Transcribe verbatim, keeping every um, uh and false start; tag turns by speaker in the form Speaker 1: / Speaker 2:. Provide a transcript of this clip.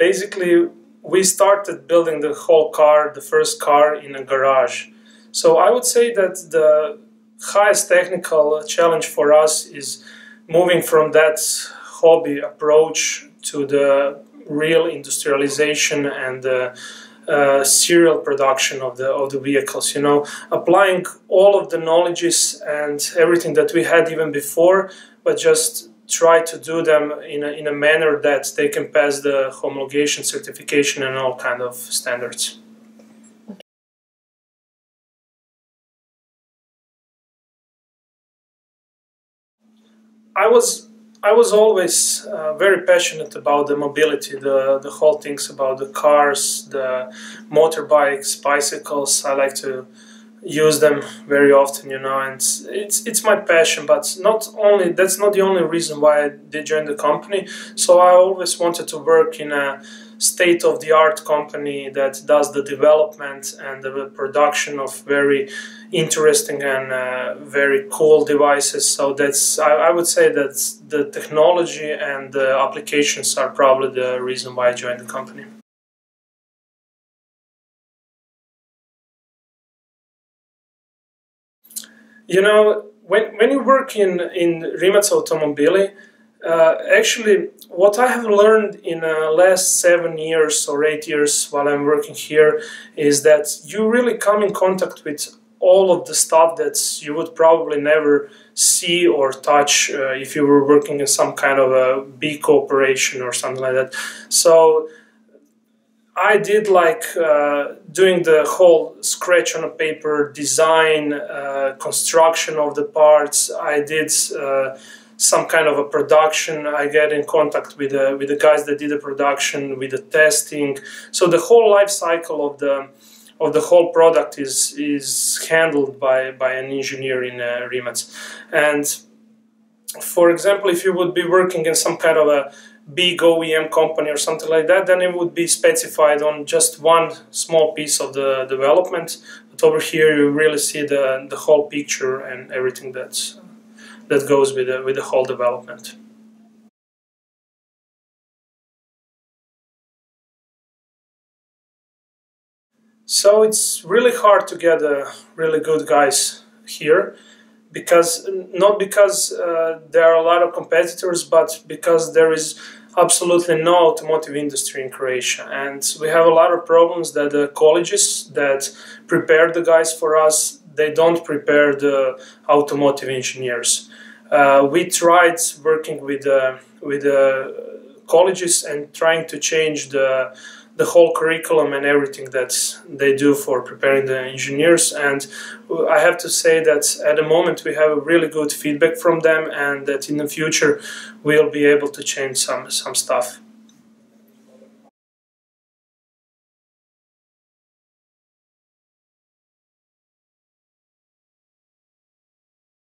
Speaker 1: basically we started building the whole car, the first car, in a garage. So I would say that the highest technical challenge for us is moving from that hobby approach to the real industrialization and the uh, serial production of the of the vehicles. You know, applying all of the knowledges and everything that we had even before, but just try to do them in a in a manner that they can pass the homologation, certification, and all kind of standards. I was I was always uh, very passionate about the mobility, the the whole things about the cars, the motorbikes, bicycles. I like to use them very often, you know, and it's it's my passion. But not only that's not the only reason why I did join the company. So I always wanted to work in a state-of-the-art company that does the development and the production of very interesting and uh, very cool devices. So that's I, I would say that the technology and the applications are probably the reason why I joined the company. You know, when, when you work in, in Rimac Automobili, uh, actually what I have learned in the uh, last seven years or eight years while I'm working here is that you really come in contact with all of the stuff that you would probably never see or touch uh, if you were working in some kind of a big corporation or something like that. So I did like uh, doing the whole scratch on a paper design, uh, construction of the parts. I did uh, some kind of a production. I get in contact with the, with the guys that did the production, with the testing. So the whole life cycle of the of the whole product is is handled by by an engineer in uh, Rimac. And for example, if you would be working in some kind of a big O E M company or something like that, then it would be specified on just one small piece of the development. But over here, you really see the the whole picture and everything that's that goes with the with the whole development. So it's really hard to get uh, really good guys here, because not because uh, there are a lot of competitors, but because there is absolutely no automotive industry in Croatia, and we have a lot of problems that the colleges that prepare the guys for us, they don't prepare the automotive engineers. Uh, we tried working with uh, with the colleges and trying to change the the whole curriculum and everything that they do for preparing the engineers, and I have to say that at the moment we have a really good feedback from them, and that in the future we'll be able to change some some stuff.